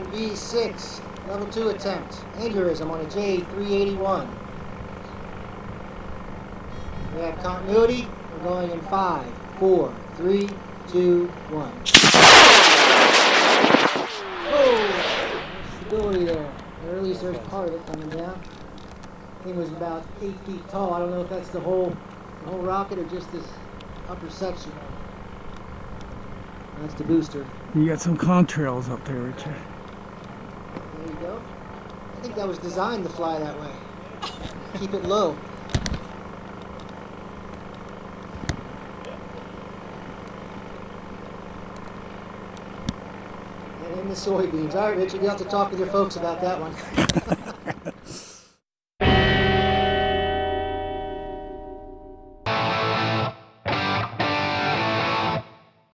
V6, level 2 attempt. Aneurysm on a J381. We have continuity. We're going in 5, 4, 3, 2, 1. Oh! Stability there. Or at least there's part of it coming down. Thing was about 8 feet tall. I don't know if that's the whole rocket or just this upper section. That's the booster. You got some contrails up there, Richard. There you go. I think that was designed to fly that way. Keep it low. And in the soybeans. All right, Richard, you'll have to talk with your folks about that one.